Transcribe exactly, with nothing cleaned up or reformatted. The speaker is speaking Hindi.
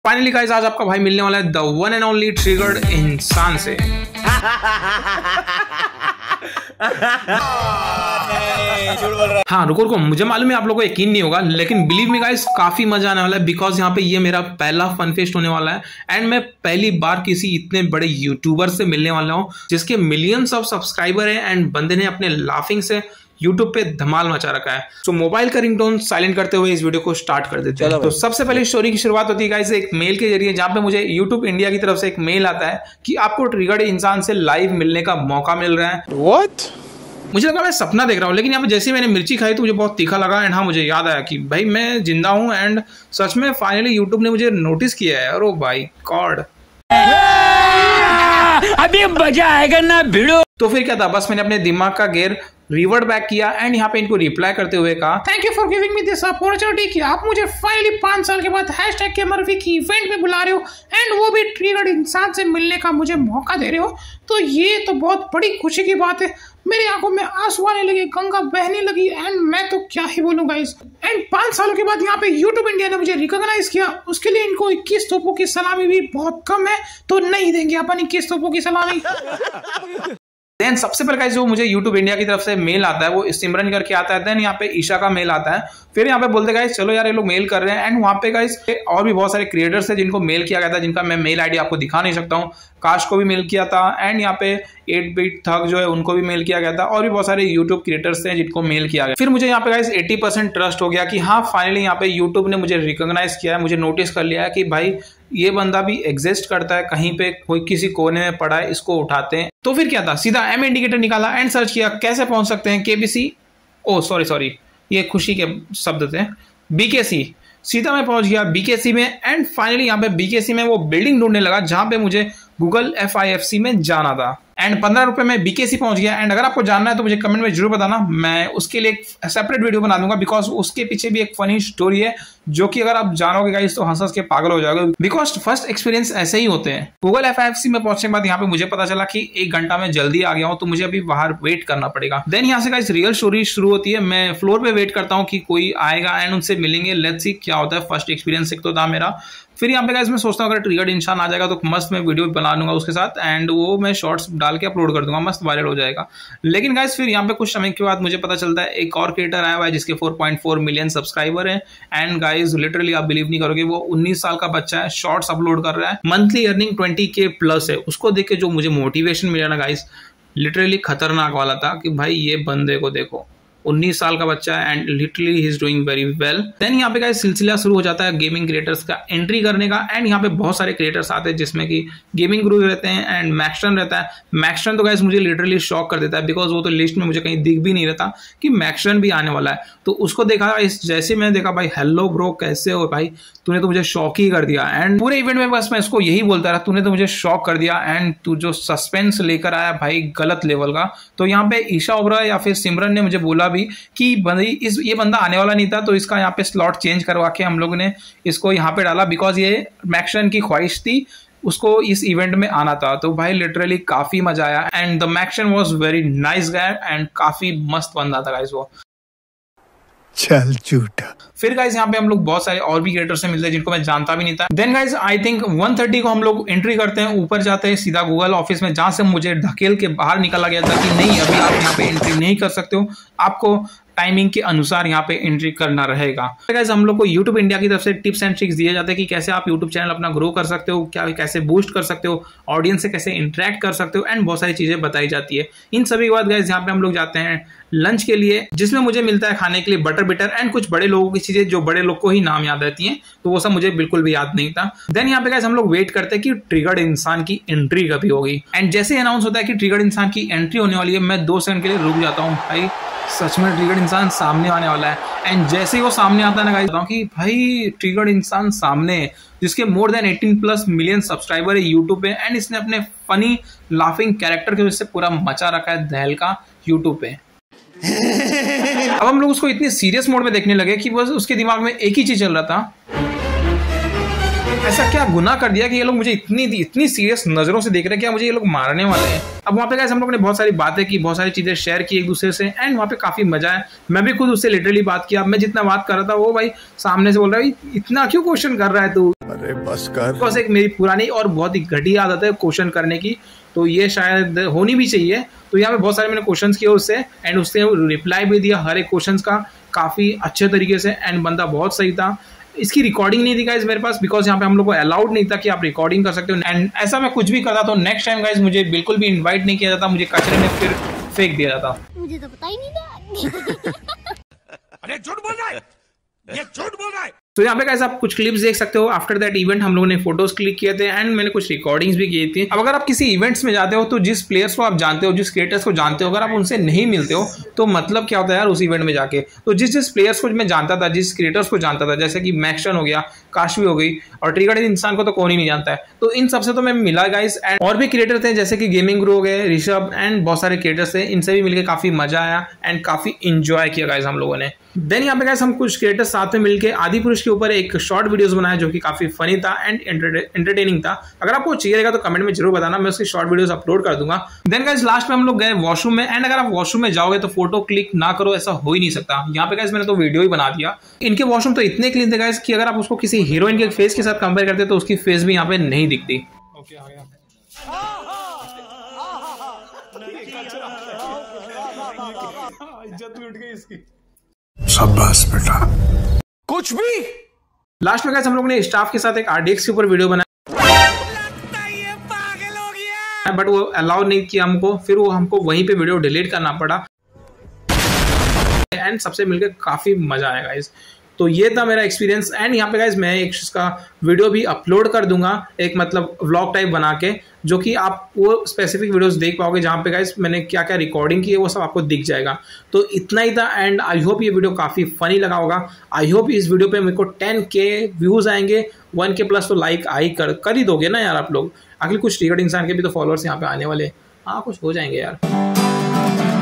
फाइनली गाइस आज आपका भाई मिलने वाला है the one and only triggered इंसान से। हाँ रुको रुको, मुझे मालूम है आप लोगों को यकीन नहीं होगा, लेकिन बिलीव मी गाइस काफी मजा आने वाला है बिकॉज यहाँ पे ये मेरा पहला फन फेस्ट होने वाला है एंड मैं पहली बार किसी इतने बड़े यूट्यूबर से मिलने वाला हूँ जिसके मिलियंस ऑफ सब्सक्राइबर है एंड बंदे ने अपने लाफिंग से यूट्यूब पे धमाल मचा रखा है। तो मोबाइल का रिंगटोन साइलेंट करते हुए इस वीडियो को स्टार्ट कर देते हैं। तो सबसे पहले स्टोरी की शुरुआत होती है गाइस एक मेल के जरिए, जहां पे मुझे यूट्यूब इंडिया की तरफ से एक मेल आता है कि आपको ट्रिगर्ड इंसान से लाइव मिलने का मौका मिल रहा है। What? मुझे लगा मैं सपना देख रहा हूँ, लेकिन यहाँ पे जैसे मैंने मिर्ची खाई तो मुझे बहुत तीखा लगा एंड हाँ मुझे याद आया कि भाई मैं जिंदा हूँ एंड सच में फाइनली यूट्यूब ने मुझे नोटिस किया है। और ओ भाई गॉड, अभी मजा आएगा ना भिड़ो। तो फिर क्या था, बस मैंने अपने दिमाग का गेयर रिवर्ट बैक किया एंड यहाँ पे इनको रिप्लाई करते हुए कहा thank you for giving me this opportunity कि आप मुझे फाइनली पांच साल के बाद हैशटैग के मर्फी की इवेंट में बुला रहे हो एंड वो भी ट्रिगर्ड इंसान से मिलने का मुझे मौका दे रहे हो, तो ये तो बहुत बड़ी खुशी की बात है। मेरी आंखों में आंसू आने लगे, गंगा बहने लगी एंड मैं तो क्या ही बोलूं गाइस। एंड पांच सालों के बाद यहाँ पे यूट्यूब इंडिया ने मुझे रिकॉग्नाइज किया, उसके लिए इनको इक्कीस तोपों की सलामी भी बहुत कम है, तो नहीं देंगे अपन इक्कीस तोपों की सलामी। देन सबसे पहले गाइस जो मुझे यूट्यूब इंडिया की तरफ से मेल आता है वो सिमरन करके आता है। देन यहाँ पे ईशा का मेल आता है। फिर यहाँ पे बोलते गाइस चलो यार ये लोग मेल कर रहे हैं एंड वहाँ पे गाइस और भी बहुत सारे क्रिएटर्स है जिनको मेल किया गया था, जिनका मैं मेल आईडी आपको दिखा नहीं सकता हूँ। काश को भी मेल किया था एंड यहाँ पे एट बीट थक जो है उनको भी मेल किया गया था और भी बहुत सारे यूट्यूब क्रिएटर्स थे जिनको मेल किया गया। फिर मुझे यहाँ पे गाइस अस्सी परसेंट ट्रस्ट हो गया कि हाँ फाइनली यहाँ पे यूट्यूब ने मुझे रिकॉग्नाइज किया है, मुझे नोटिस कर लिया है कि भाई ये बंदा भी एग्जिस्ट करता है, कहीं पे कोई किसी कोने में पड़ा है, इसको उठाते हैं। तो फिर क्या था, सीधा एम इंडिकेटर निकाला एंड सर्च किया कैसे पहुंच सकते हैं केबीसी, ओ सॉरी सॉरी ये खुशी के शब्द थे, बीकेसी। सीधा मैं पहुंच गया बीकेसी में एंड फाइनली यहाँ पे बीकेसी में वो बिल्डिंग ढूंढने लगा जहां पे मुझे Google F I F C में जाना था एंड पंद्रह रुपए में बीकेसी पहुंच गया। एंड अगर आपको जानना है तो मुझे कमेंट में जरूर बताना, मैं उसके लिए एक सेपरेट वीडियो बना दूंगा बिकॉज उसके पीछे भी एक फनी स्टोरी है जो कि अगर आप जानोगे गाइस तो हंस हंस के पागल हो जाओगे बिकॉज फर्स्ट एक्सपीरियंस ऐसे ही होते हैं। Google F I F C में पहुंचने के बाद यहाँ पे मुझे पता चला कि एक घंटा में जल्दी आ गया हूँ तो मुझे अभी बाहर वेट करना पड़ेगा। देन यहाँ से गाइस रियल स्टोरी शुरू होती है। मैं फ्लोर पे वेट करता हूँ कि कोई आएगा एंड उनसे मिलेंगे, लेट्स सी क्या होता है। फर्स्ट एक्सपीरियंस एक तो था मेरा। फिर यहाँ पे गाइस मैं सोचता हूँ अगर ट्रिगर्ड इंसान आ जाएगा तो मस्त मैं वीडियो बना लूंगा उसके साथ एंड वो मैं शॉर्ट्स डाल के अपलोड कर दूंगा, मस्त वायरल हो जाएगा। लेकिन गाइस फिर यहाँ पे कुछ समय के बाद मुझे पता चलता है एक और क्रिएटर आया हुआ है जिसके चार पॉइंट चार मिलियन सब्सक्राइबर हैं एंड गाइस लिटरली आप बिलीव नहीं करोगे वो उन्नीस साल का बच्चा है, शॉर्ट्स अपलोड कर रहा है, monthly earning twenty K plus है। उसको देख के जो मुझे मोटिवेशन मिला ना गाइस लिटरली खतरनाक वाला था कि भाई ये बंदे को देखो, उन्नीस साल का बच्चा है and literally he is doing very well. Then यहाँ पे गाइस सिलसिला शुरू हो जाता है गेमिंग क्रिएटर्स का एंट्री करने का एंड यहाँ पे बहुत सारे क्रिएटर्स आते हैं जिसमें कि गेमिंग गुरु रहते हैं एंड मैक्सटन रहता है। मैक्सटन तो गाइस मुझे लिटरली शॉक कर देता है बिकॉज वो तो लिस्ट में मुझे कहीं दिख भी नहीं रहता कि मैक्सटन भी आने वाला है। तो उसको देखा इस जैसे मैंने देखा भाई हेलो ब्रो कैसे हो भाई, तूने तो मुझे शॉक ही कर दिया। एंड पूरे इवेंट में बस मैं इसको यही बोलता रहा तूने तो मुझे शॉक कर दिया एंड तू जो सस्पेंस लेकर आया भाई गलत लेवल का। तो यहाँ पे ईशा ओबरा या फिर सिमरन ने मुझे बोला भी कि इस ये बंदा आने वाला नहीं था तो इसका यहाँ पे स्लॉट चेंज करवा के हम लोगों ने इसको यहाँ पे डाला बिकॉज ये मैक्सन की ख्वाहिश थी, उसको इस इवेंट में आना था। तो भाई लिटरली काफी मजा आया and the Maxon was very nice guy and काफी मस्त बंदा था गाइस वो। चल झूठा। फिर गाइस यहाँ पे हम लोग बहुत सारे और भी क्रिएटर्स से मिलते हैं जिनको मैं जानता भी नहीं था। Then guys I think one thirty को हम लोग एंट्री करते हैं, ऊपर जाते हैं सीधा गूगल ऑफिस में जहां से मुझे ढकेल के बाहर निकाला गया था कि नहीं अभी आप यहाँ पे एंट्री नहीं कर सकते हो, आपको टाइमिंग के अनुसार यहाँ पे एंट्री करना रहेगा। गाइस हम लोग को यूट्यूब इंडिया की तरफ से टिप्स एंड ट्रिक्स दिए जाते हैं कि कैसे आप यूट्यूब चैनल अपना ग्रो कर सकते हो, क्या कैसे बूस्ट कर सकते हो, ऑडियंस से कैसे इंटरेक्ट कर सकते हो एंड बहुत सारी चीजें बताई जाती है। इन सभी के बाद गाइस यहाँ पे हम लोग जाते हैं लंच के लिए जिसमें मुझे मिलता है खाने के लिए बटर बिटर एंड कुछ बड़े लोगों की चीजें जो बड़े लोग को ही नाम याद रहती हैं, तो वो सब मुझे बिल्कुल भी याद नहीं था। देन यहाँ पे गाइस हम लोग वेट करते हैं कि ट्रिगर्ड इंसान की एंट्री कभी होगी एंड जैसे अनाउंस होता है कि ट्रिगर्ड इंसान की एंट्री होने वाली है मैं दो सेकंड के लिए रुक जाता हूँ, भाई सच में ट्रिगर्ड इंसान सामने आने वाला है। एंड जैसे ही वो सामने आता है ना गाइस कि भाई ट्रिगर्ड इंसान सामने है जिसके मोर देन अठारह प्लस मिलियन सब्सक्राइबर है यूट्यूब पे एंड इसने अपने फनी लाफिंग कैरेक्टर की वजह से पूरा मचा रखा है दहल का यूट्यूब पे। अब हम लोग उसको इतने सीरियस मोड में देखने लगे कि बस उसके दिमाग में एक ही चीज चल रहा था, ऐसा ऐसा क्या गुनाह कर दिया कि ये लोग मुझे इतनी इतनी सीरियस नजरों से देख रहे हैं, क्या मुझे ये लोग मारने वाले हैं। अब वहाँ पे गाइस हम लोगों ने बहुत सारी बातें की, बहुत सारी चीजें शेयर की एक दूसरे से, एंड वहाँ पे काफी मजा है। मैं भी खुद उससे लिटरली बात किया। मैं जितना बात कर रहा था वो भाई सामने से बोल रहा है इतना क्यों क्वेश्चन कर रहा है तू। अरे बस कर। बस एक मेरी पुरानी और बहुत ही घटिया आदत है क्वेश्चन करने की, तो ये शायद होनी भी चाहिए। तो यहाँ पे बहुत सारे मैंने क्वेश्चंस किए उससे, एंड उसने रिप्लाई भी दिया हर एक क्वेश्चंस का काफी अच्छे तरीके से, एंड बंदा बहुत सही था। इसकी रिकॉर्डिंग नहीं थी गाइज मेरे पास, बिकॉज यहाँ पे हम लोग को अलाउड नहीं था कि आप रिकॉर्डिंग कर सकते हो, एंड ऐसा मैं कुछ भी करता तो नेक्स्ट टाइम गाइज मुझे बिल्कुल भी इन्वाइट नहीं किया जाता, मुझे कचरे में फिर फेंक दिया जाता। मुझे तो पता ही नहीं था। अरे झूठ बोल रहा है, ये झूठ बोल रहा है। तो यहाँ पे गाइस आप कुछ क्लिप्स देख सकते हो। आफ्टर दैट इवेंट हम लोगों ने फोटोज क्लिक किए थे, एंड मैंने कुछ रिकॉर्डिंग्स भी की थी। अब अगर आप किसी इवेंट्स में जाते हो तो जिस प्लेयर्स को आप जानते हो, जिस क्रिएटर्स को जानते हो, अगर आप उनसे नहीं मिलते हो तो मतलब क्या होता है यार उस इवेंट में जाके। तो जिस जिस प्लेयर्स को मैं जानता था, जिस क्रिएटर्स को जानता था, जैसे कि मैक्सन हो गया, काशवी हो गई, और ट्रिगर्ड इंसान को तो कौन ही नहीं जानता है, तो इन सबसे तो मैं मिला गाइस। एंड और भी क्रिएटर थे जैसे कि गेमिंग गुरु हो गए, ऋषभ, एंड बहुत सारे क्रिएटर्स थे, इनसे भी मिलकर काफी मजा आया एंड काफी इंजॉय किया गाइस हम लोगों ने। देन यहाँ पे गाइस हम कुछ क्रिएटर्स साथ में मिलकर आदि पुरुष के ऊपर एक शॉर्ट वीडियोस बनाया जो कि काफी फनी था एंड एंटरटेनिंग था। अगर आपको चाहिएगा तो कमेंट में जरूर बताना, मैं उसकी शॉर्ट वीडियोस अपलोड कर दूंगा। देन गाइस लास्ट में हम लोग गए वॉशरूम में, एंड अगर आप वॉशरूम में जाओगे तो फोटो क्लिक ना करो ऐसा हो ही नहीं सकता। यहाँ पे गाइस मैंने तो वीडियो ही बना दिया। इनके वॉशरूम तो इतने क्लीन थे गाइस कि अगर आप उसको किसी हीरोइन के फेस के साथ कंपेयर करते तो उसकी फेस भी यहाँ पे नहीं दिखती। ओके आ गया। इज्जत भी उठ गई इसकी। शाबाश बेटा। कुछ भी। लास्ट में गाइस हम लोगों ने स्टाफ के साथ एक आरडीएक्स के ऊपर वीडियो बनाया, लगता है ये पागल हो गया, बट वो अलाउ नहीं किया हमको, फिर वो हमको वहीं पे वीडियो डिलीट करना पड़ा, एंड सबसे मिलकर काफी मजा आया गाइस। तो ये था मेरा एक्सपीरियंस, एंड यहाँ पे गाइस मैं एक इसका वीडियो भी अपलोड कर दूंगा, एक मतलब व्लॉग टाइप बना के, जो कि आप वो स्पेसिफिक वीडियोस देख पाओगे जहाँ पे गाइस मैंने क्या क्या रिकॉर्डिंग की है वो सब आपको दिख जाएगा। तो इतना ही था, एंड आई होप ये वीडियो काफ़ी फनी लगा होगा। आई होप इस वीडियो पे मेरे को टेन के व्यूज़ आएंगे, वन के प्लस तो लाइक आई कर कर ही दोगे ना यार आप लोग। आखिर कुछ ट्रिगर्ड इंसान के भी तो फॉलोअर्स यहाँ पे आने वाले, हाँ कुछ हो जाएंगे यार।